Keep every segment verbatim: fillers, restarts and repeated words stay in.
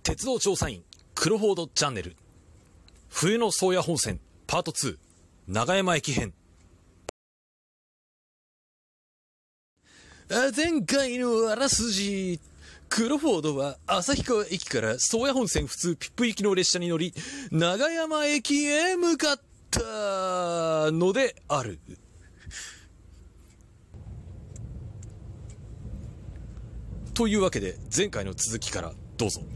鉄道調査員クロフォードチャンネル冬の宗谷本線パートツー長山駅編。あ前回のあらすじ、クロフォードは旭川駅から宗谷本線普通ピップ行きの列車に乗り長山駅へ向かったのである。というわけで前回の続きからどうぞ。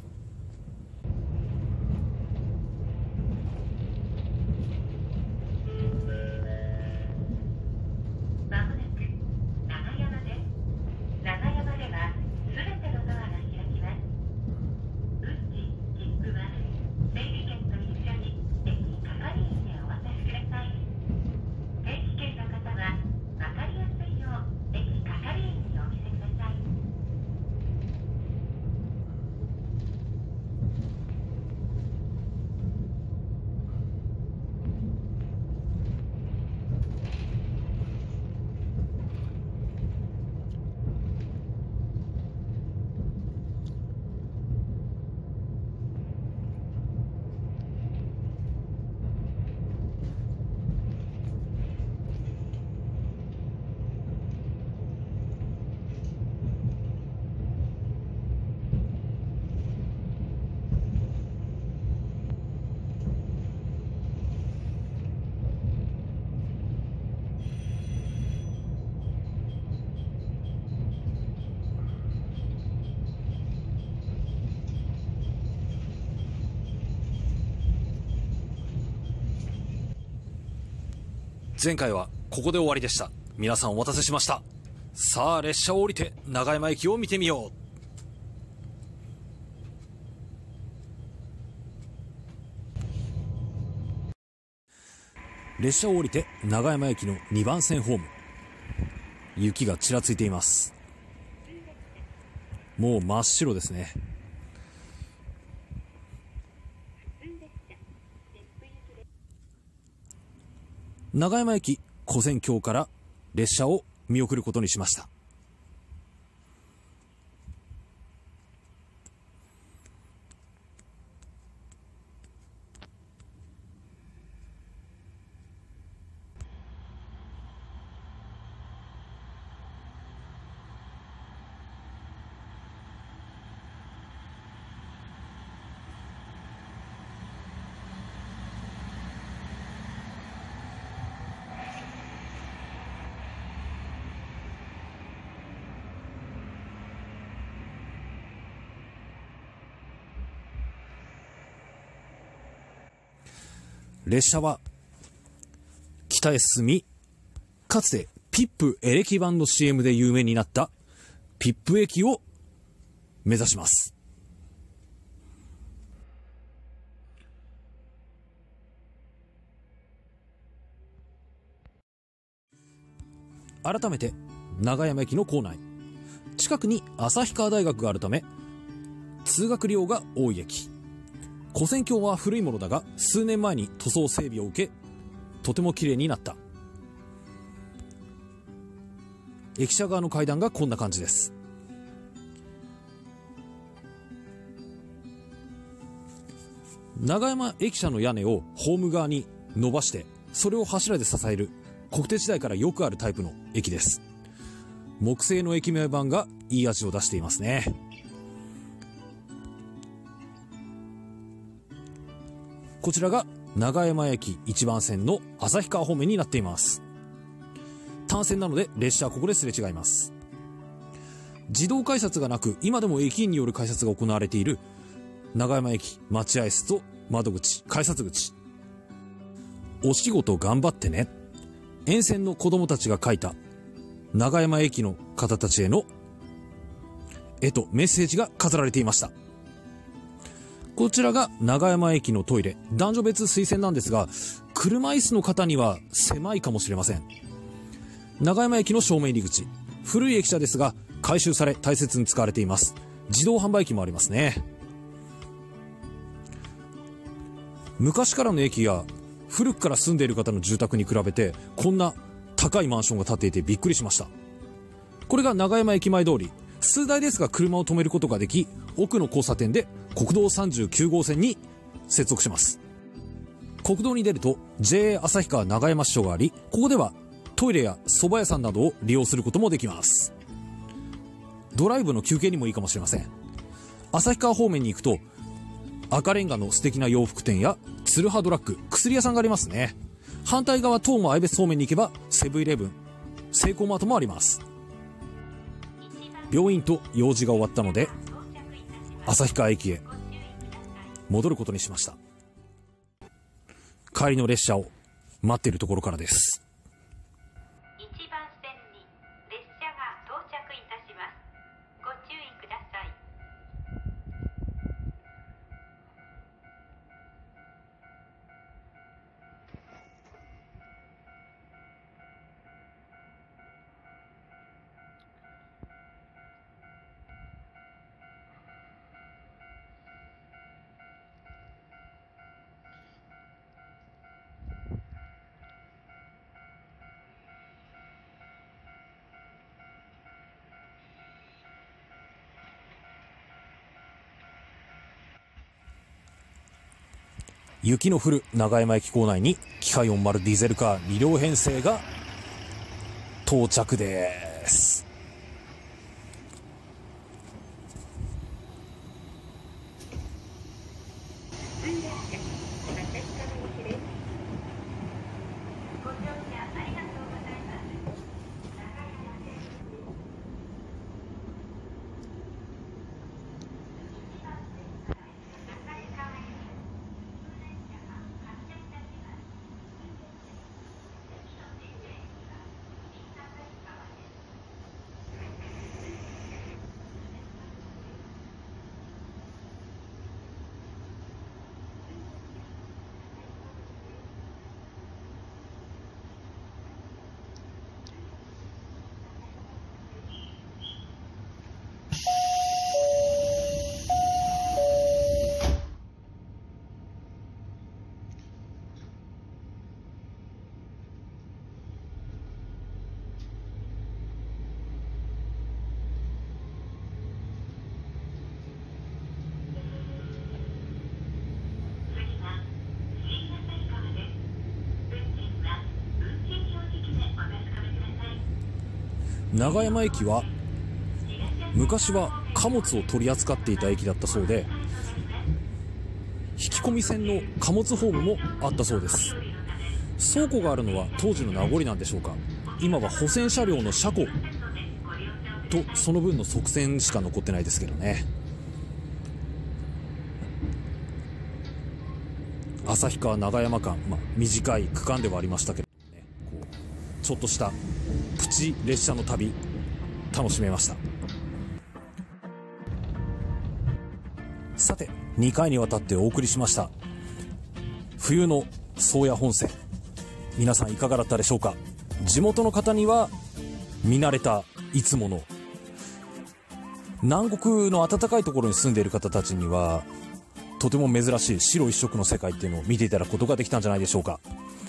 前回はここで終わりでした。皆さんお待たせしました。さあ列車を降りて長山駅を見てみよう。列車を降りて長山駅のにばん線ホーム、雪がちらついています。もう真っ白ですね。長山駅古戦橋から列車を見送ることにしました。列車は北へ進み、かつてピップエレキ版の シーエム で有名になったピップ駅を目指します。改めて長山駅の構内、近くに旭川大学があるため通学量が多い駅。古戦橋は古いものだが数年前に塗装整備を受けとても綺麗になった。駅舎側の階段がこんな感じです。長山駅舎の屋根をホーム側に伸ばしてそれを柱で支える国鉄時代からよくあるタイプの駅です。木製の駅名板がいい味を出していますね。こちらが長山駅いちばん線の旭川方面になっています。単線なので列車はここですれ違います。自動改札がなく今でも駅員による改札が行われている長山駅待合室と窓口、改札口。お仕事頑張ってね。沿線の子供たちが書いた長山駅の方たちへの絵とメッセージが飾られていました。こちらが長山駅のトイレ、男女別水洗なんですが車椅子の方には狭いかもしれません。長山駅の正面入り口、古い駅舎ですが改修され大切に使われています。自動販売機もありますね。昔からの駅や古くから住んでいる方の住宅に比べてこんな高いマンションが建っていてびっくりしました。これが長山駅前通り、数台ですが車を止めることができ奥の交差点で国道さんじゅうきゅう号線に接続します。国道に出ると ジェーエー 旭川長山支所があり、ここではトイレや蕎麦屋さんなどを利用することもできます。ドライブの休憩にもいいかもしれません。旭川方面に行くと赤レンガの素敵な洋服店やツルハドラッグ、薬屋さんがありますね。反対側東武愛別方面に行けばセブンイレブン、セイコーマートもあります。病院と用事が終わったので旭川駅へ戻ることにしました。帰りの列車を待っているところからです。 いちばん線に列車が到着いたします。ご注意ください。 雪の降る長山駅構内に機械よんじゅうディーゼルカーに両編成が到着です。長山駅は昔は貨物を取り扱っていた駅だったそうで、引き込み線の貨物ホームもあったそうです。倉庫があるのは当時の名残なんでしょうか。今は保線車両の車庫とその分の側線しか残ってないですけどね。旭川長山間、まあ、短い区間ではありましたけどね、こうちょっとしたプチ列車の旅楽しめました。さてにかいにわたってお送りしました冬の宗谷本線、皆さんいかがだったでしょうか。地元の方には見慣れたいつもの、南国の暖かいところに住んでいる方たちにはとても珍しい白一色の世界っていうのを見ていただくことができたんじゃないでしょうか。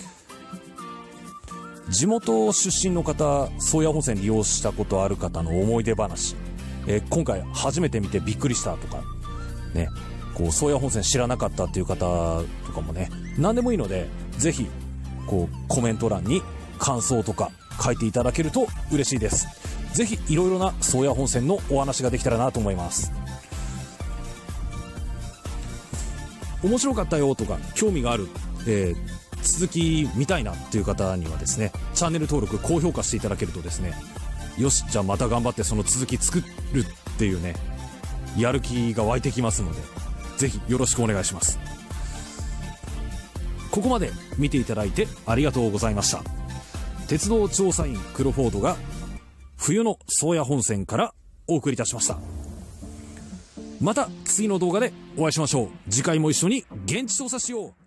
地元出身の方、宗谷本線利用したことある方の思い出話、えー、今回初めて見てびっくりしたとかね、こう宗谷本線知らなかったっていう方とかもね、何でもいいのでぜひこうコメント欄に感想とか書いていただけると嬉しいです。ぜひいろいろな宗谷本線のお話ができたらなと思います。面白かったよとか興味がある、えー続き見たいなっていう方にはですね、チャンネル登録高評価していただけるとですね、よしじゃあまた頑張ってその続き作るっていうね、やる気が湧いてきますのでぜひよろしくお願いします。ここまで見ていただいてありがとうございました。鉄道調査員クロフォードが冬の宗谷本線からお送りいたしました。また次の動画でお会いしましょう。次回も一緒に現地調査しよう。